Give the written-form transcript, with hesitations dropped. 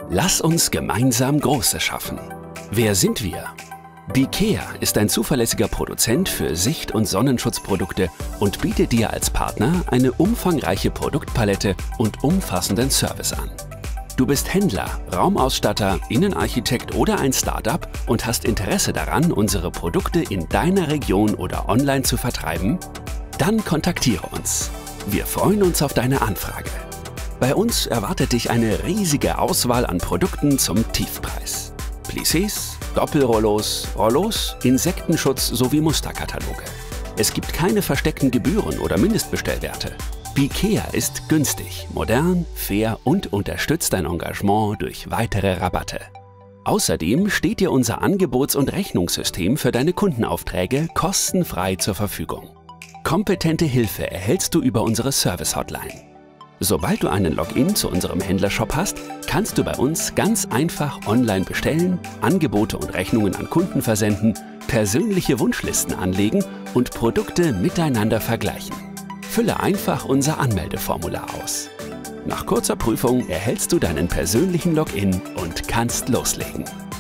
Lass uns gemeinsam Großes schaffen. Wer sind wir? BeCare ist ein zuverlässiger Produzent für Sicht- und Sonnenschutzprodukte und bietet dir als Partner eine umfangreiche Produktpalette und umfassenden Service an. Du bist Händler, Raumausstatter, Innenarchitekt oder ein Startup und hast Interesse daran, unsere Produkte in deiner Region oder online zu vertreiben? Dann kontaktiere uns. Wir freuen uns auf deine Anfrage. Bei uns erwartet dich eine riesige Auswahl an Produkten zum Tiefpreis. Plissés, Doppelrollos, Rollos, Insektenschutz sowie Musterkataloge. Es gibt keine versteckten Gebühren oder Mindestbestellwerte. BeCare ist günstig, modern, fair und unterstützt dein Engagement durch weitere Rabatte. Außerdem steht dir unser Angebots- und Rechnungssystem für deine Kundenaufträge kostenfrei zur Verfügung. Kompetente Hilfe erhältst du über unsere Service-Hotline. Sobald du einen Login zu unserem Händlershop hast, kannst du bei uns ganz einfach online bestellen, Angebote und Rechnungen an Kunden versenden, persönliche Wunschlisten anlegen und Produkte miteinander vergleichen. Fülle einfach unser Anmeldeformular aus. Nach kurzer Prüfung erhältst du deinen persönlichen Login und kannst loslegen.